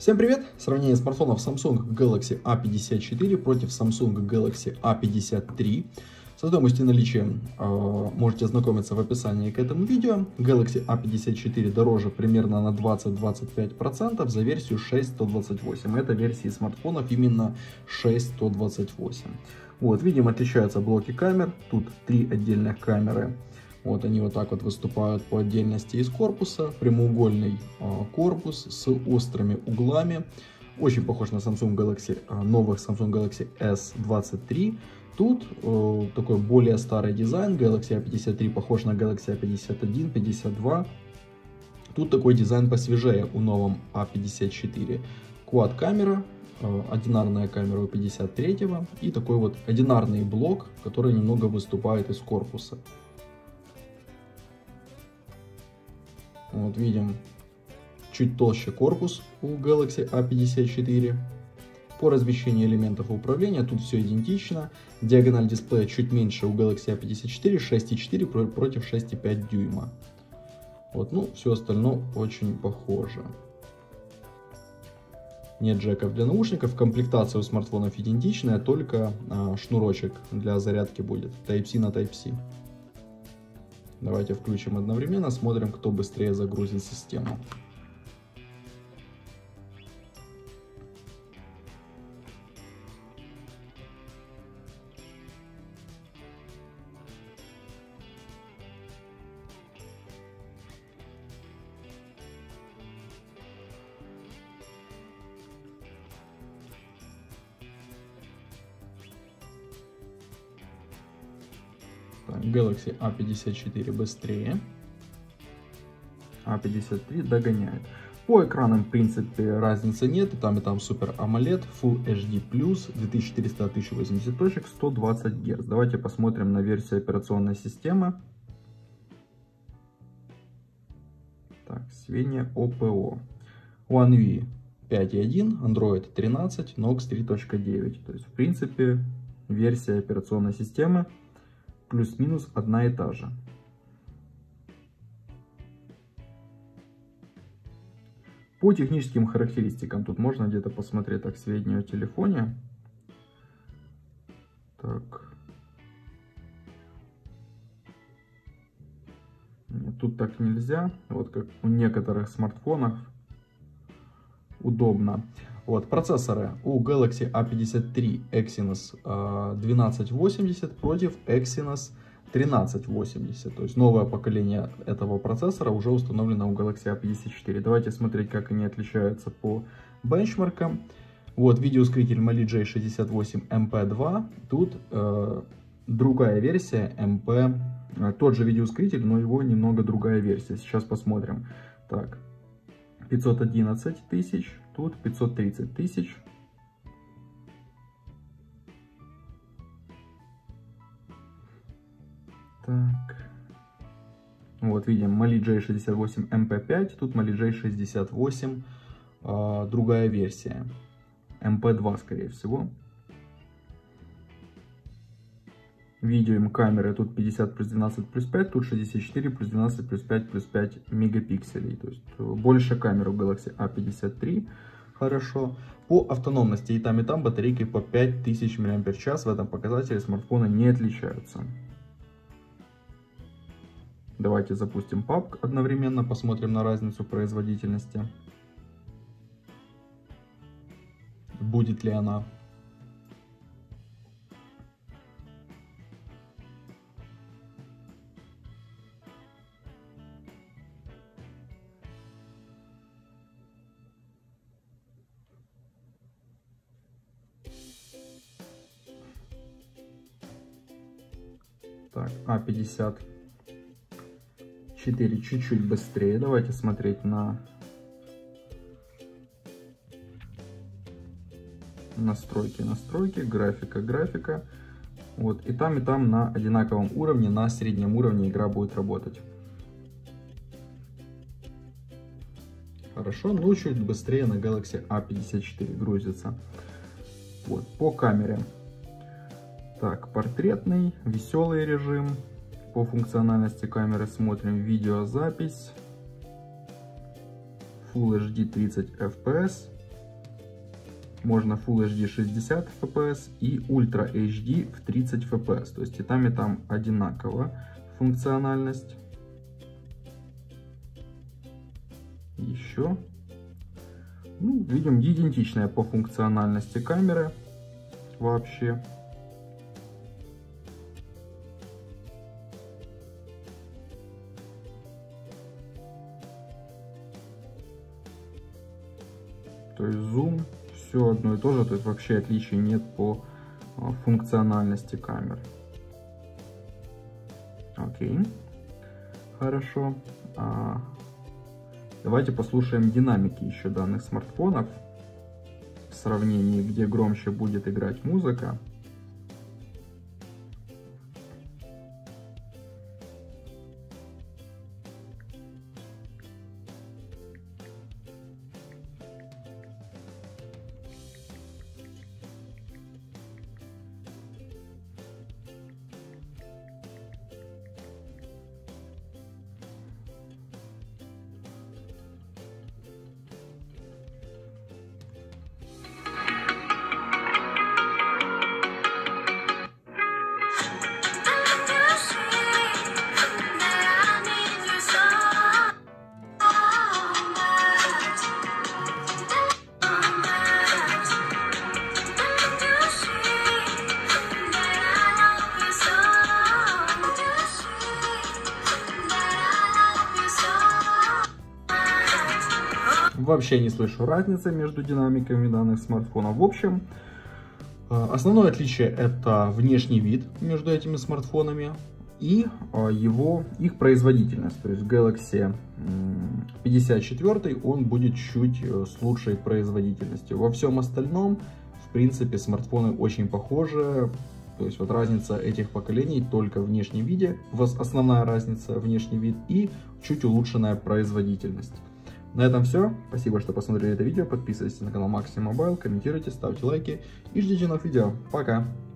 Всем привет! Сравнение смартфонов Samsung Galaxy A54 против Samsung Galaxy A53. Со стоимостью и наличием можете ознакомиться в описании к этому видео. Galaxy A54 дороже примерно на 20-25% за версию 6.128. Это версии смартфонов именно 6.128. Вот, видим, отличаются блоки камер. Тут 3 отдельных камеры. Вот они вот так вот выступают по отдельности из корпуса. Прямоугольный корпус с острыми углами. Очень похож на Samsung Galaxy, новых Samsung Galaxy S23. Тут такой более старый дизайн. Galaxy A53 похож на Galaxy A51, 52. Тут такой дизайн посвежее у новом A54. Quad камера, одинарная камера у 53-го. И такой вот одинарный блок, который немного выступает из корпуса. Вот видим, чуть толще корпус у Galaxy A54. По размещению элементов управления тут все идентично. Диагональ дисплея чуть меньше у Galaxy A54, 6,4 против 6,5 дюйма. Вот, ну, все остальное очень похоже. Нет джеков для наушников. Комплектация у смартфонов идентичная, только шнурочек для зарядки будет. Type-C на Type-C. Давайте включим одновременно, смотрим, кто быстрее загрузит систему. Galaxy A54 быстрее, A53 догоняет. По экранам, в принципе, разницы нет, и там Super AMOLED, Full HD+, 2400-1080 точек, 120 Гц. Давайте посмотрим на версию операционной системы. Так, Svenia OPO. One UI 5.1, Android 13, Knox 3.9. То есть, в принципе, версия операционной системы плюс-минус одна и та же. По техническим характеристикам тут можно где-то посмотреть так сведения о телефоне. Так. Нет, тут так нельзя. Вот как у некоторых смартфонов удобно. Вот, процессоры у Galaxy A53 Exynos 1280 против Exynos 1380. То есть новое поколение этого процессора уже установлено у Galaxy A54. Давайте смотреть, как они отличаются по бенчмаркам. Вот видеоускоритель Mali J68 MP2. Тут другая версия MP. Тот же видеоускоритель, но его немного другая версия. Сейчас посмотрим. Так, 511 тысяч. Тут 530 тысяч. Так. Вот видим Mali J68 MP5. Тут Mali J68 другая версия. MP2, скорее всего. Видео камеры тут 50 плюс 12 плюс 5. Тут 64 плюс 12 плюс 5 плюс 5 мегапикселей. То есть больше камер у Galaxy A53. Хорошо. По автономности и там батарейки по 5000 мАч. В этом показателе смартфоны не отличаются. Давайте запустим PUBG одновременно, посмотрим на разницу производительности. Будет ли она? Так, A54 чуть-чуть быстрее. Давайте смотреть на настройки, графика. Вот, и там на одинаковом уровне, на среднем уровне игра будет работать. Хорошо, но чуть быстрее на Galaxy A54 грузится. Вот, по камере. Так, портретный, веселый режим. По функциональности камеры смотрим видеозапись. Full HD 30 FPS. можно Full HD 60 FPS и Ultra HD в 30 FPS. То есть и там одинаково функциональность. Еще. Ну, видим, идентичная по функциональности камеры вообще. То есть зум, все одно и то же, то есть вообще отличий нет по функциональности камер. Окей, хорошо. Давайте послушаем динамики еще данных смартфонов в сравнении, где громче будет играть музыка. Вообще не слышу разницы между динамиками данных смартфонов. В общем, основное отличие — это внешний вид между этими смартфонами и их производительность. То есть Galaxy 54 он будет чуть с лучшей производительностью. Во всем остальном, в принципе, смартфоны очень похожи. То есть вот разница этих поколений только в внешнем виде, основная разница — внешний вид и чуть улучшенная производительность. На этом все. Спасибо, что посмотрели это видео. Подписывайтесь на канал Maxi Mobile, комментируйте, ставьте лайки и ждите новых видео. Пока!